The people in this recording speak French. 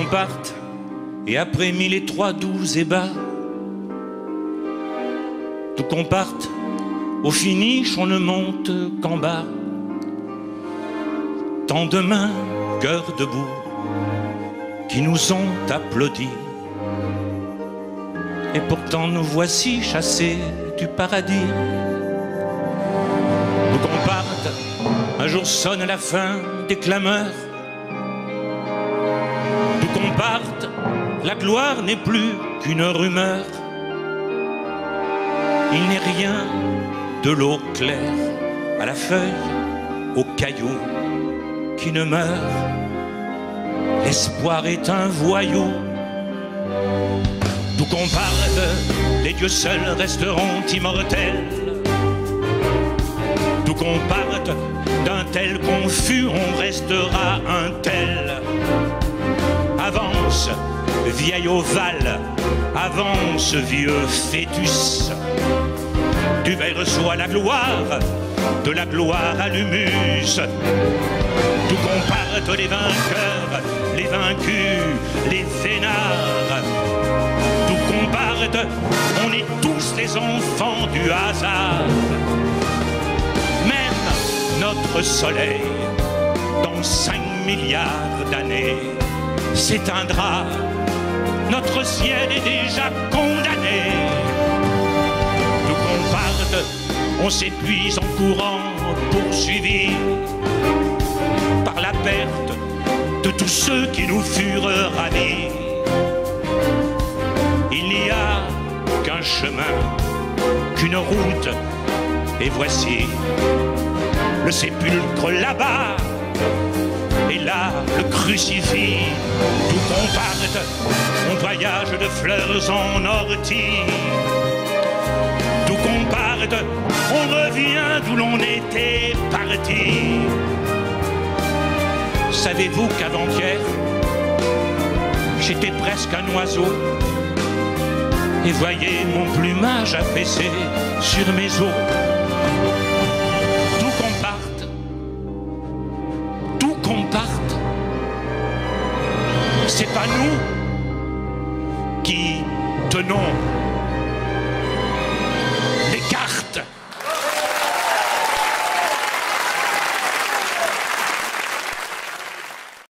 parte, et après 1003 doux ébats, tout qu'on parte, au finish on ne monte qu'en bas. Tant de mains, cœurs debout, qui nous ont applaudis. Et pourtant nous voici chassés du paradis. Où qu'on parte, un jour sonne la fin des clameurs. D'où qu'on parte, la gloire n'est plus qu'une rumeur. Il n'est rien de l'eau claire à la feuille, au caillou qui ne meurt. L'espoir est un voyou. D'où qu'on parte, les dieux seuls resteront immortels. D'où qu'on parte, d'un tel confus, on restera un tel. Avance, vieil ovale, avance, vieux fœtus. Tu reçois la gloire, de la gloire à l'humus. D'où qu'on parte, les vainqueurs, les vaincus, les vénards. D'où qu'on parte, on est tous les enfants du hasard. Même notre soleil, dans 5 milliards d'années, s'éteindra. Notre ciel est déjà condamné. D'où qu'on parte, on s'épuise en courant, poursuivi par la perte de tous ceux qui nous furent ravis. Il n'y a qu'un chemin, qu'une route, et voici le sépulcre là-bas, et là le crucifix. D'où qu'on parte, on voyage de fleurs en ortie. D'où qu'on parte, on revient d'où l'on était parti. Savez-vous qu'avant-hier, j'étais presque un oiseau, et voyez mon plumage affaissé sur mes os. D'où qu'on parte, c'est pas nous qui tenons